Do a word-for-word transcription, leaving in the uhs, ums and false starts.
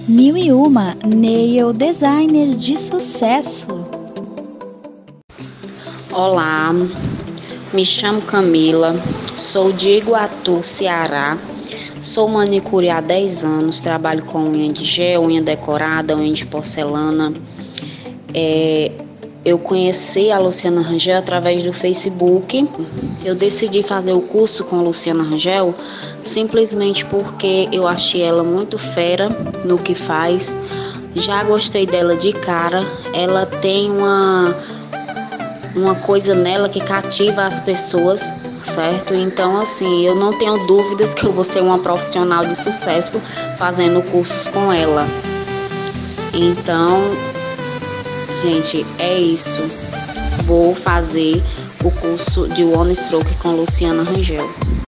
Mil e uma nail designers de sucesso. Olá, me chamo Camila, sou de Iguatu, Ceará. Sou manicure há dez anos, trabalho com unha de gel, unha decorada, unha de porcelana. É, eu conheci a Luciana Rangel através do Facebook. Eu decidi fazer o curso com a Luciana Rangel simplesmente porque eu achei ela muito fera no que faz. Já gostei dela de cara. Ela tem uma, uma coisa nela que cativa as pessoas, certo? Então, assim, eu não tenho dúvidas que eu vou ser uma profissional de sucesso fazendo cursos com ela. Então, gente, é isso. Vou fazer o curso de One Stroke com Luciana Rangel.